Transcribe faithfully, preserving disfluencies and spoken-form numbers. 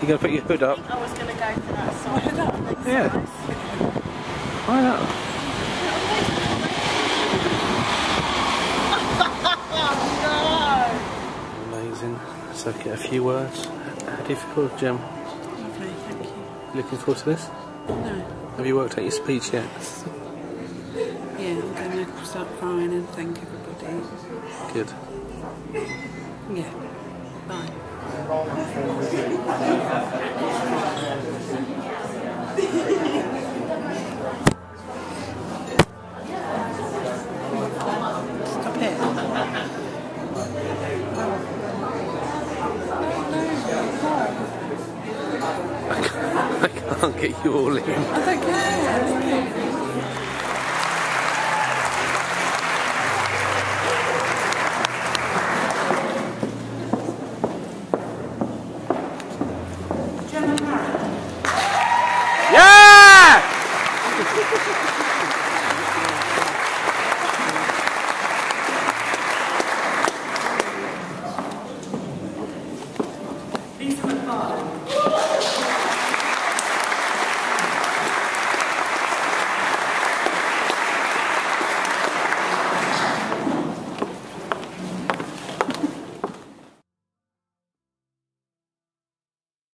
You gonna put your hood up? I was going to go for that side. Hood up? Yeah. Why not? Oh, no! Amazing. So get a few words. How do you feel, Gem? Lovely, thank you. Looking forward to this? No. Have you worked out your speech yet? Yeah, I'm going to start crying and thank everybody. Good. Yeah. Bye. Stop it. I can't, I can't get you all in. I don't care.